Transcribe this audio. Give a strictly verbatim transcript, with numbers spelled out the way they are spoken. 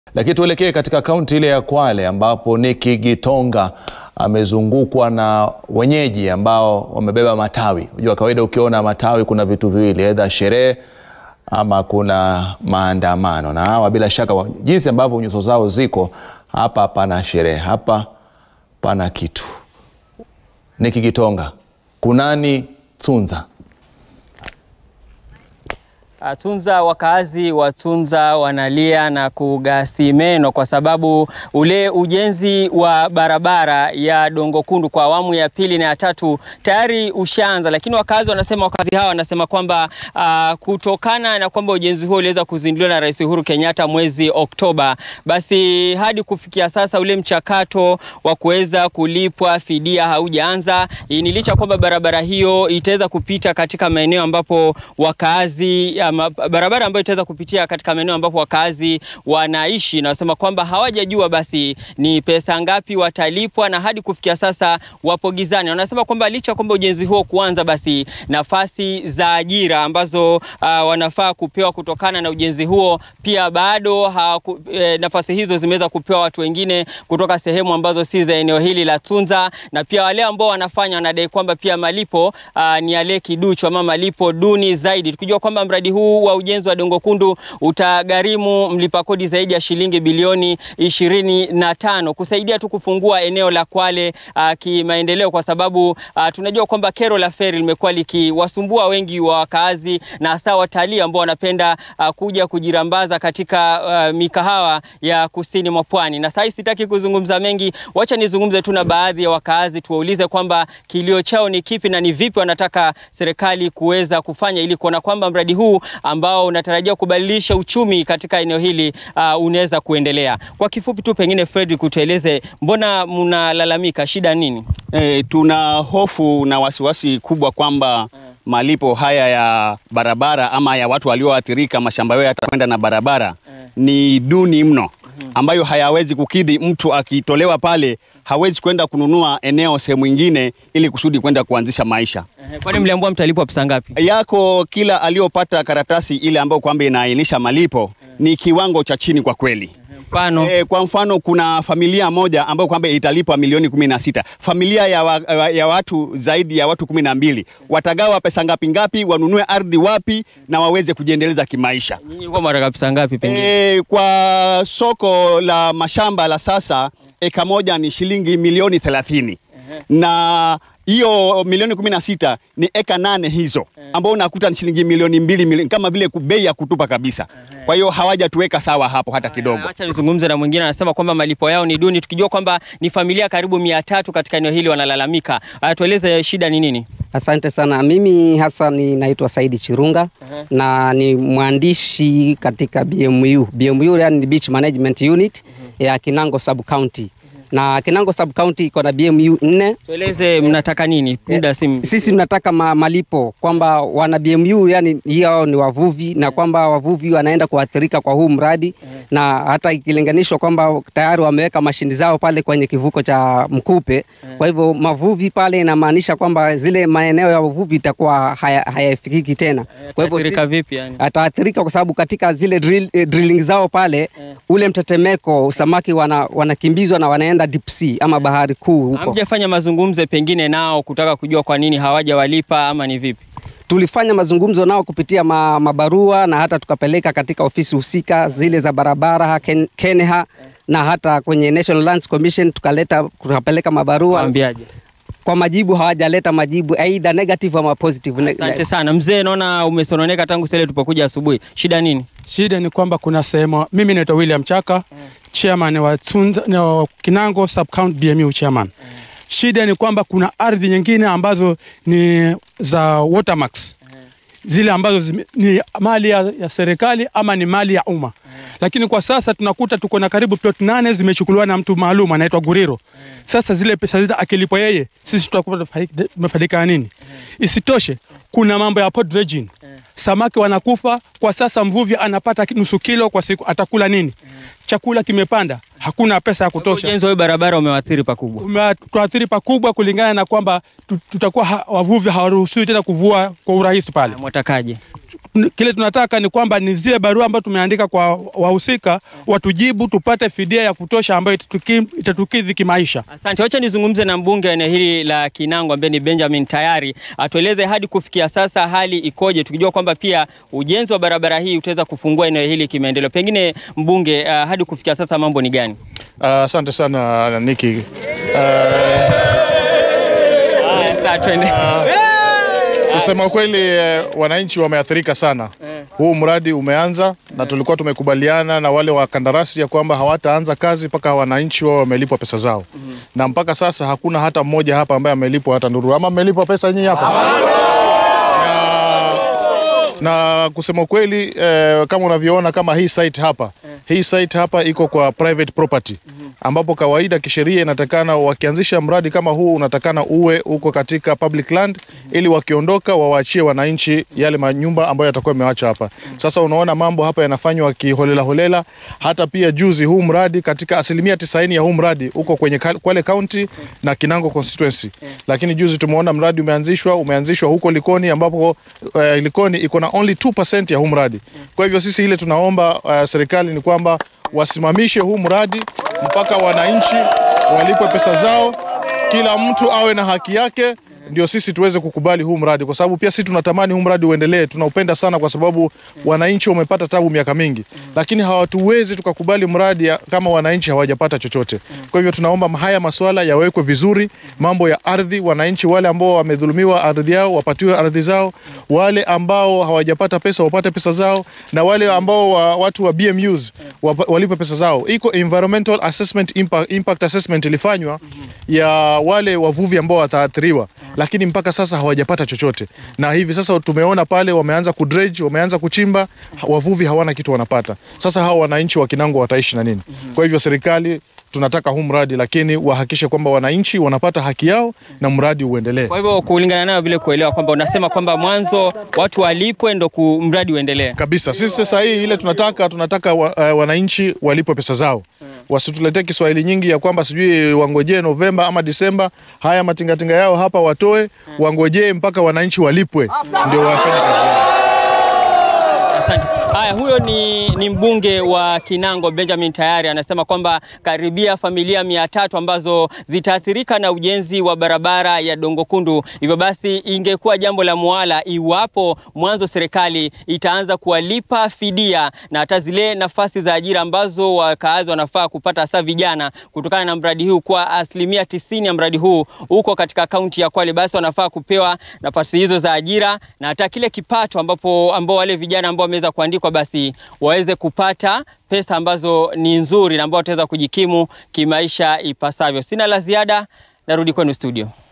Lakini tuelekee katika kaunti ile ya Kwale ambapo Niki Gitonga amezungukwa na wenyeji ambao wamebeba matawi. Unajua kawaida ukiona matawi kuna vitu viwili, aidha sherehe ama kuna maandamano. Na hawa bila shaka jinsi ambavyo nyuso zao ziko, hapa pana sherehe, hapa pana kitu. Niki Gitonga, kunani Tsunza? Tsunza, wakaazi wa Tsunza wanalia na kugasi meno kwa sababu ule ujenzi wa barabara ya Dingo kundu kwa awamu ya pili na ya tatu tayari ushaanza, lakini wakaazi wanasema wakazi hawa wanasema kwamba uh, kutokana na kwamba ujenzi huo uliweza kuzinduliwa na Rais Uhuru Kenyatta mwezi Oktoba, basi hadi kufikia sasa ule mchakato wa kuweza kulipwa fidia haujaanza. Ni licha kwamba barabara hiyo itaweza kupita katika maeneo ambapo wakaazi barabara ambayo itaweza kupitia katika maeneo ambapo wakazi wanaishi, na wasema kwamba hawajajua basi ni pesa ngapi watalipwa, na hadi kufikia sasa wapo gizani. Wanasema kwamba licha kwamba ujenzi huo kuanza, basi nafasi za ajira ambazo uh, wanafaa kupewa kutokana na ujenzi huo pia bado haku, e, nafasi hizo zimeweza kupewa watu wengine kutoka sehemu ambazo si za eneo hili la Tsunza, na pia wale ambao wanafanya wanadai kwamba pia malipo uh, ni yale kiduchu ama malipo duni zaidi, tukijua kwamba mradi huu wa ujenzi wa Dingo kundu utagharimu mlipa kodi zaidi ya shilingi bilioni ishirini na tano kusaidia tu kufungua eneo la Kwale uh, kimaendeleo, kwa sababu uh, tunajua kwamba kero la feri limekuwa likiwasumbua wengi wa wakaazi na hasa watalii ambao wanapenda uh, kuja kujirambaza katika uh, mikahawa ya kusini mwa pwani. Na sasa sitaki kuzungumza mengi, wacha nizungumze tu na baadhi ya wakaazi, tuwaulize kwamba kilio chao ni kipi na ni vipi wanataka serikali kuweza kufanya ili kuona kwamba mradi huu ambao unatarajia kubadilisha uchumi katika eneo hili uh, unaweza kuendelea. Kwa kifupi tu pengine Fredrick kutueleze, mbona mnalalamika, shida nini? E, tuna hofu na wasiwasi kubwa kwamba malipo haya ya barabara ama ya watu walioathirika mashamba yao yatakwenda na barabara ni duni mno, ambayo hayawezi kukidhi. Mtu akitolewa pale hawezi kwenda kununua eneo sehemu nyingine ili kusudi kwenda kuanzisha maisha. Kwani mliambiwa mtalipwa pesa ngapi? Yako kila aliyopata karatasi ile ambayo kwamba inaainisha malipo ni kiwango cha chini kwa kweli. Mfano? E, kwa mfano kuna familia moja ambayo kwamba italipwa milioni kumi na sita. Familia ya, wa, ya watu zaidi ya watu kumi na mbili. Watagawa pesa ngapi ngapi, wanunue ardhi wapi na waweze kujiendeleza kimaisha. Nyinyi kwa mara pesa ngapi pengine? E, kwa soko la mashamba la sasa eka moja ni shilingi milioni thelathini. Na hiyo milioni kumi na sita ni eka nane hizo, ambao unakuta ni shilingi milioni mbili, milioni, kama vile bei ya kutupa kabisa. Kwa hiyo hawajatuweka sawa hapo hata kidogo. Acha nizungumze na mwingine, anasema kwamba malipo yao ni duni, tukijua kwamba ni familia karibu mia tatu katika eneo hili wanalalamika. Tueleze shida ni nini? Asante sana. Mimi hasa ni naitwa Saidi Chirunga, uh -huh. na ni mwandishi katika B M U. B M U yani Beach Management Unit uh -huh. ya Kinango sub county. Na Kinango sub county iko na B M U nne. Tueleze mnataka nini? Muda simu. Sisi tunataka ma, malipo kwamba wana B M U yani hiyo ni wavuvi, na kwamba wavuvi wanaenda kuathirika kwa huu mradi, na hata ikilinganishwa kwamba tayari wameweka mashindi zao pale kwenye kivuko cha Mkupe. Kwa hivyo mavuvi pale inamaanisha kwamba zile maeneo ya wavuvi itakuwa hayafikiki haya tena. Kwa hivyo athirika vipi yani? Ataathirika kwa sababu katika zile drill, eh, drilling zao pale ule mtetemeko samaki wana wanakimbizwa na wanaenda deep sea ama bahari kuu huko. Hamjafanya mazungumzo pengine nao kutaka kujua kwa nini hawajawalipa ama ni vipi? Tulifanya mazungumzo nao kupitia ma, mabarua, na hata tukapeleka katika ofisi husika zile za barabara Ken, Kenha na hata kwenye National Lands Commission tukaleta tukapeleka mabarua. Waambiaje? Kwa majibu hawajaleta majibu either negative ama positive. Asante sana mzee, naona umesononeka tangu sasa tulipokuja asubuhi. Shida nini? Shida ni kwamba kuna sehemu, mimi naitwa William Chaka, mm. chairman wa Tsunza, no, Kinango sub county B M U chairman. Mm. Shida ni kwamba kuna ardhi nyingine ambazo ni za watermarks. Mm. Zile ambazo zime, ni mali ya, ya serikali ama ni mali ya umma. Mm. Lakini kwa sasa tunakuta tuko na karibu plot nane zimechukuliwa na mtu maalum anaitwa Guriro. Mm. Sasa zile pesa zile akilipo yeye, sisi tutakuwa tumefaidika nini? Mm. Isitoshe kuna mambo ya port dredging. Mm. Samaki wanakufa kwa sasa, mvuvi anapata nusu kilo kwa siku, atakula nini? Mm. Chakula kimepanda, hakuna pesa ya kutosha. Ujenzi wa barabara umewaathiri pakubwa. Umewaathiri pakubwa kulingana na kwamba tutakuwa ha, wavuvi hawaruhusiwi tena kuvua kwa urahisi pale. Mwatakaje? Kile tunataka ni kwamba ni zile barua ambazo tumeandika kwa wahusika watujibu, tupate fidia ya kutosha ambayo itatukidhi kimaisha. Asante. Wacha nizungumze na mbunge wa eneo hili la Kinango ambaye ni Benjamin Tayari, atueleze hadi kufikia sasa hali ikoje, tukijua kwamba pia ujenzi wa barabara hii utaweza kufungua eneo hili kimaendeleo. Pengine mbunge, uh, hadi kufikia sasa mambo ni gani? Asante uh, sana Niki. Uh, Kusema kweli eh, wananchi wameathirika sana. Eh. Huu mradi umeanza eh, na tulikuwa tumekubaliana na wale wakandarasi ya kwamba hawataanza kazi mpaka wananchi wao wamelipwa pesa zao. Mm. Na mpaka sasa hakuna hata mmoja hapa ambaye amelipwa hata nduru. Ama amelipwa pesa nyinyi hapa? Na, na kusema kweli eh, kama unavyoona kama hii site hapa, eh, hii site hapa iko kwa private property. Mm. Ambapo kawaida kisheria inatakana wakianzisha mradi kama huu unatakana uwe uko katika public land, mm-hmm, ili wakiondoka wawaachie wananchi yale manyumba ambayo yatakuwa yameacha hapa. Mm-hmm. Sasa unaona mambo hapa yanafanywa kiholela holela. Hata pia juzi huu mradi katika asilimia tisaini ya huu mradi uko kwenye Kwale County na Kinango constituency. Mm-hmm. Lakini juzi tumeona mradi umeanzishwa umeanzishwa huko Likoni ambapo uh, Likoni iko na only two percent ya huu mradi. Mm-hmm. Kwa hivyo sisi ile tunaomba uh, serikali ni kwamba wasimamishe huu mradi mpaka wananchi walipwe pesa zao, kila mtu awe na haki yake, ndio sisi tuweze kukubali huu mradi, kwa sababu pia sisi tunatamani huu mradi uendelee. Tunaupenda sana kwa sababu wananchi wamepata tabu miaka mingi, lakini hawatuwezi tukakubali mradi kama wananchi hawajapata chochote. Kwa hivyo tunaomba haya masuala yawekwe vizuri. Mambo ya ardhi, wananchi wale ambao wamedhulumiwa ardhi yao wapatiwe ardhi zao, wale ambao hawajapata pesa wapate pesa zao, na wale ambao wa, watu wa B M Us walipe pesa zao. Iko environmental assessment impact, impact assessment ilifanywa ya wale wavuvi ambao wataathiriwa, lakini mpaka sasa hawajapata chochote. Na hivi sasa tumeona pale wameanza kudredge, wameanza kuchimba, wavuvi hawana kitu wanapata. Sasa hao wananchi wa Kinango wataishi na nini? Kwa hivyo serikali tunataka huu mradi, lakini wahakikishe kwamba wananchi wanapata haki yao na mradi uendelee. Kwa hivyo kulingana nayo vile kuelewa kwamba unasema kwamba mwanzo watu walipwe ndo mradi uendelee. Kabisa. Sisi sasa hii ile tunataka tunataka wa, uh, wananchi walipwe pesa zao. Hmm. Wasituletee Kiswahili nyingi ya kwamba sijui wangojee Novemba ama Disemba, haya matingatinga yao hapa watoe, hmm, wangojee mpaka wananchi walipwe ndio wafanye kazi yao. Asante. Haya, huyo ni, ni mbunge wa Kinango Benjamin Tayari, anasema kwamba karibia familia mia tatu ambazo zitaathirika na ujenzi wa barabara ya Dongo Kundu. Hivyo basi ingekuwa jambo la muala iwapo mwanzo serikali itaanza kuwalipa fidia na hata zile nafasi za ajira ambazo wakaazi wanafaa kupata, hasa vijana, kutokana na mradi huu kwa asilimia tisini ya mradi huu uko katika kaunti ya Kwale. Basi wanafaa kupewa nafasi hizo za ajira na hata kile kipato ambapo ambao wale vijana ambao wameweza kuandikwa basi waweze kupata pesa ambazo ni nzuri na ambao wataweza kujikimu kimaisha ipasavyo. Sina la ziada, narudi kwenu studio.